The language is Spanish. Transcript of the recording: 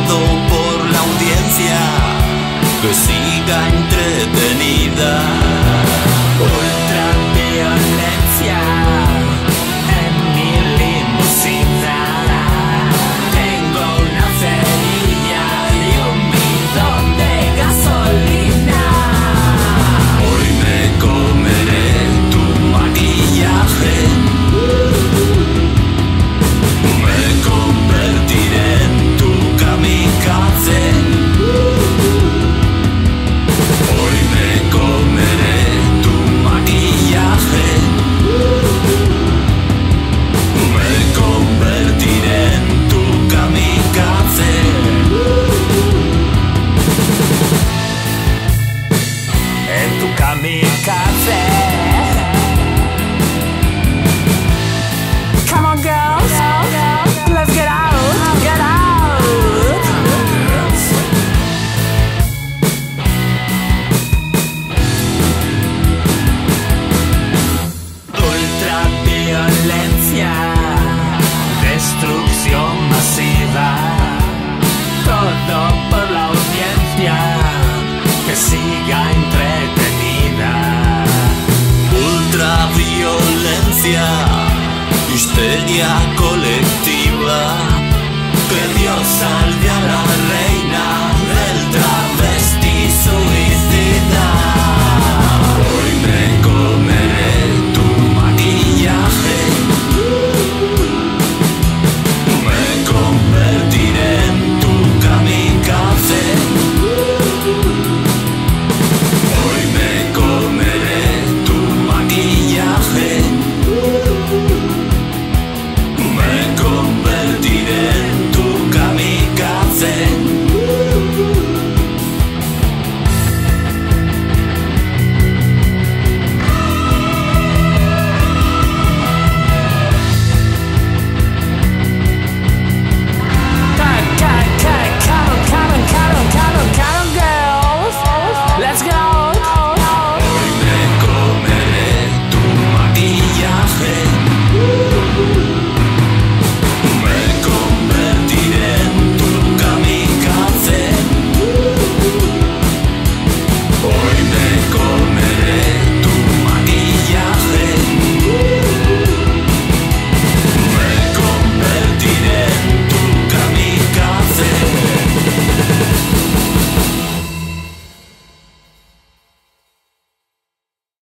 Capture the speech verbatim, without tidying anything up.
todo por la audiencia, que siga entretenida. Ultraviolencia en mi limusina. Tengo una cerilla y un bidón de gasolina. Hoy me comeré tu maquillaje. Me convertiré en tu kamikaze. Hoy me comeré tu maquillaje. Me convertiré en tu kamikaze. En tu kamikaze. Come on, girls, let's get out, get out. Ultraviolencia, destrucción masiva, todo por la audiencia, que siga entretenida. Ultraviolencia, histeria colectiva, que Dios salve a la reina.